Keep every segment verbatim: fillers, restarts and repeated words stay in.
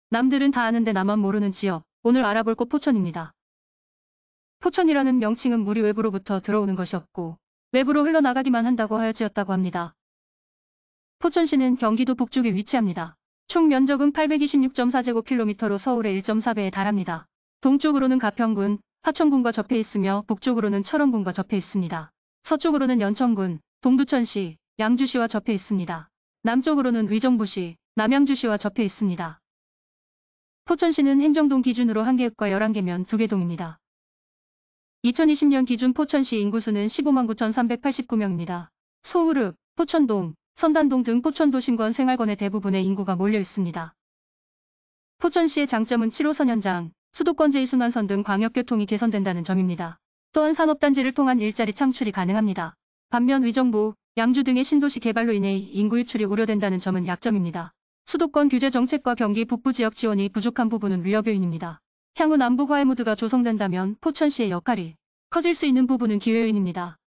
남들은 다 아는데 나만 모르는 지역. 오늘 알아볼 곳 포천입니다. 포천이라는 명칭은 물이 외부로부터 들어오는 것이 없고 외부로 흘러나가기만 한다고 하여 지었다고 합니다. 포천시는 경기도 북쪽에 위치합니다. 총 면적은 팔백이십육 점 사 제곱킬로미터로 서울의 일 점 사 배에 달합니다. 동쪽으로는 가평군, 화천군과 접해 있으며 북쪽으로는 철원군과 접해 있습니다. 서쪽으로는 연천군, 동두천시, 양주시와 접해 있습니다. 남쪽으로는 의정부시, 남양주시와 접해 있습니다. 포천시는 행정동 기준으로 한 개 읍과 열한 개면 두 개 동입니다. 이천이십 년 기준 포천시 인구수는 십오만 구천삼백팔십구 명입니다. 소울읍, 포천동, 선단동 등 포천 도심권 생활권의 대부분의 인구가 몰려 있습니다. 포천시의 장점은 칠 호선 연장, 수도권 제이순환선 등 광역교통이 개선된다는 점입니다. 또한 산업단지를 통한 일자리 창출이 가능합니다. 반면 의정부, 양주 등의 신도시 개발로 인해 인구 유출이 우려된다는 점은 약점입니다. 수도권 규제 정책과 경기 북부 지역 지원이 부족한 부분은 위협 요인입니다. 향후 남북 화해 무드가 조성된다면 포천시의 역할이 커질 수 있는 부분은 기회 요인입니다.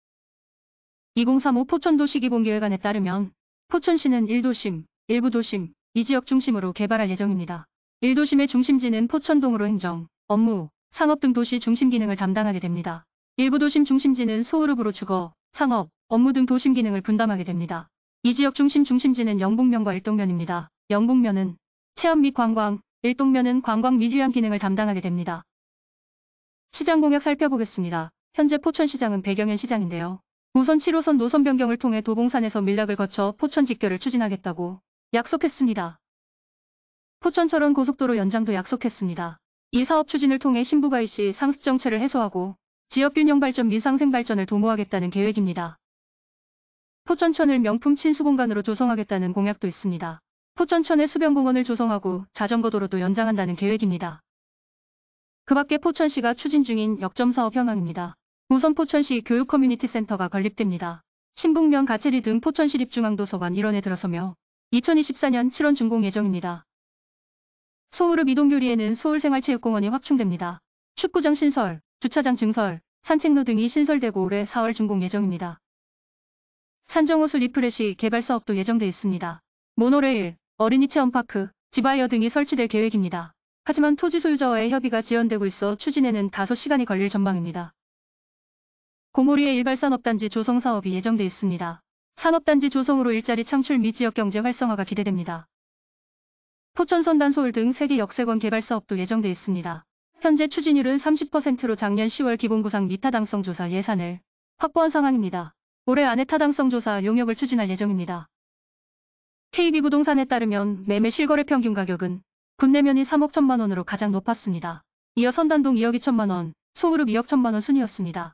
이공삼오 포천도시기본계획안에 따르면 포천시는 일 도심, 일부 도심, 이 지역 중심으로 개발할 예정입니다. 일 도심의 중심지는 포천동으로 행정, 업무, 상업 등 도시 중심 기능을 담당하게 됩니다. 일부 도심 중심지는 소울읍으로 주거, 상업, 업무 등 도심 기능을 분담하게 됩니다. 이 지역 중심 중심지는 영북면과 일동면입니다. 영북면은 체험 및 관광, 일동면은 관광 및 휴양 기능을 담당하게 됩니다. 시장 공약 살펴보겠습니다. 현재 포천시장은 백영현 시장인데요. 우선 칠 호선 노선 변경을 통해 도봉산에서 밀락을 거쳐 포천 직결을 추진하겠다고 약속했습니다. 포천-철원 고속도로 연장도 약속했습니다. 이 사업 추진을 통해 신부가이시 상습 정체를 해소하고 지역 균형 발전 및 상생 발전을 도모하겠다는 계획입니다. 포천천을 명품 친수 공간으로 조성하겠다는 공약도 있습니다. 포천천에 수변공원을 조성하고 자전거 도로도 연장한다는 계획입니다. 그 밖에 포천시가 추진 중인 역점 사업 현황입니다. 우선 포천시 교육 커뮤니티 센터가 건립됩니다. 신북면 가채리 등 포천시립중앙도서관 일원에 들어서며 이천이십사 년 칠월 준공 예정입니다. 소울읍 이동교리에는 서울생활체육공원이 확충됩니다. 축구장 신설, 주차장 증설, 산책로 등이 신설되고 올해 사월 준공 예정입니다. 산정호수 리프레시 개발 사업도 예정돼 있습니다. 모노레일, 어린이 체험파크, 지바이어 등이 설치될 계획입니다. 하지만 토지 소유자와의 협의가 지연되고 있어 추진에는 다소 시간이 걸릴 전망입니다. 고모리의 일발산업단지 조성 사업이 예정돼 있습니다. 산업단지 조성으로 일자리 창출 및 지역경제 활성화가 기대됩니다. 포천선단 소울 등 세 개 역세권 개발 사업도 예정돼 있습니다. 현재 추진율은 삼십 퍼센트로 작년 시월 기본구상 및 타당성 조사 예산을 확보한 상황입니다. 올해 안에 타당성 조사 용역을 추진할 예정입니다. 케이비부동산에 따르면 매매 실거래 평균 가격은 군내면이 삼억 천만 원으로 가장 높았습니다. 이어 선단동 이억 이천만 원, 소울읍 이억 천만 원 순이었습니다.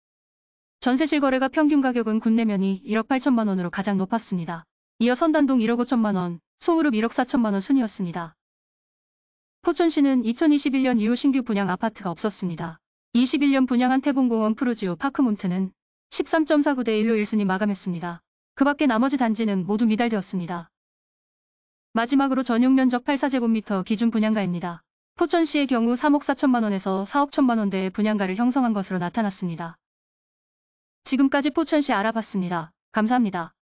전세 실거래가 평균 가격은 군내면이 일억 팔천만 원으로 가장 높았습니다. 이어 선단동 일억 오천만 원, 소울읍 일억 사천만 원 순이었습니다. 포천시는 이천이십일 년 이후 신규 분양 아파트가 없었습니다. 이십일 년 분양한 태봉공원 푸르지오 파크몬트는 십삼 점 사구 대 일로 일 순위 마감했습니다. 그 밖에 나머지 단지는 모두 미달되었습니다. 마지막으로 전용 면적 팔십사 제곱미터 기준 분양가입니다. 포천시의 경우 삼억 사천만 원에서 사억 천만 원대의 분양가를 형성한 것으로 나타났습니다. 지금까지 포천시 알아봤습니다. 감사합니다.